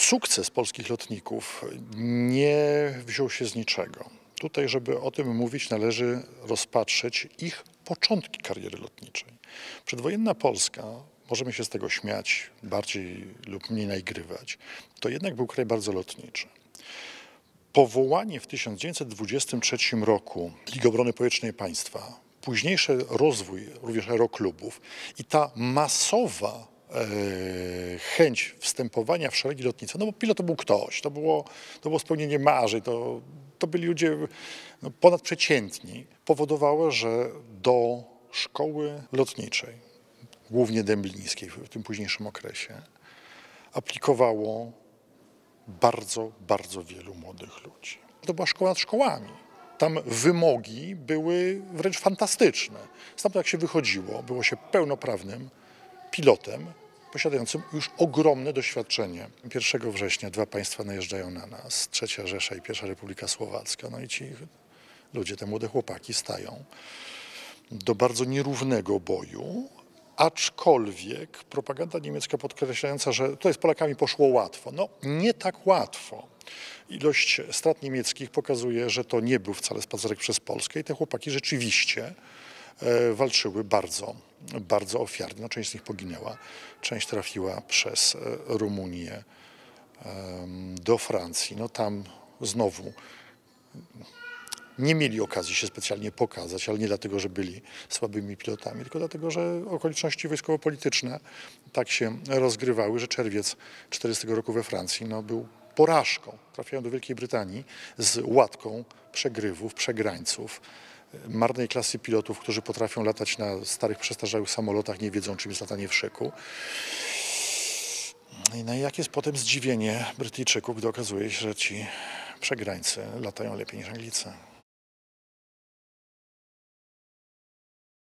Sukces polskich lotników nie wziął się z niczego. Tutaj, żeby o tym mówić, należy rozpatrzeć ich początki kariery lotniczej. Przedwojenna Polska, możemy się z tego śmiać, bardziej lub mniej naigrywać, to jednak był kraj bardzo lotniczy. Powołanie w 1923 roku Ligi Obrony Powietrznej Państwa, późniejszy rozwój również aeroklubów i ta masowa chęć wstępowania w szeregi lotnicze, no bo pilot to był ktoś, to było spełnienie marzeń, to byli ludzie ponadprzeciętni, powodowało, że do szkoły lotniczej, głównie dęblińskiej w tym późniejszym okresie, aplikowało bardzo, bardzo wielu młodych ludzi. To była szkoła nad szkołami. Tam wymogi były wręcz fantastyczne. Stamtąd jak się wychodziło, było się pełnoprawnym pilotem, posiadającym już ogromne doświadczenie. 1 września 2 państwa najeżdżają na nas, III Rzesza i I Republika Słowacka. No i ci ludzie, te młode chłopaki stają do bardzo nierównego boju, aczkolwiek propaganda niemiecka podkreślająca, że tutaj z Polakami poszło łatwo. No nie tak łatwo. Ilość strat niemieckich pokazuje, że to nie był wcale spacerek przez Polskę i te chłopaki rzeczywiście walczyły bardzo, bardzo ofiarnie. No, część z nich poginęła, część trafiła przez Rumunię do Francji. No tam znowu nie mieli okazji się specjalnie pokazać, ale nie dlatego, że byli słabymi pilotami, tylko dlatego, że okoliczności wojskowo-polityczne tak się rozgrywały, że czerwiec 1940 roku we Francji był porażką. Trafiają do Wielkiej Brytanii z łatką przegrywów, przegrańców, marnej klasy pilotów, którzy potrafią latać na starych, przestarzałych samolotach, nie wiedzą, czym jest latanie w szyku. No i jak jest potem zdziwienie Brytyjczyków, gdy okazuje się, że ci przegrańcy latają lepiej niż Anglicy.